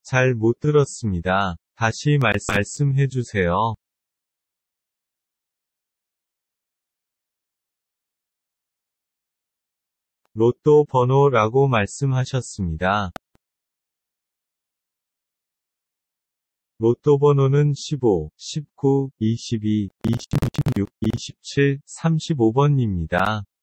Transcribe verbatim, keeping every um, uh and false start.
잘 못 들었습니다. 다시 말, 말씀해 주세요. 로또 번호라고 말씀하셨습니다. 로또 번호는 십오, 십구, 이십이, 이십, 이십육, 이십칠, 삼십오 번입니다.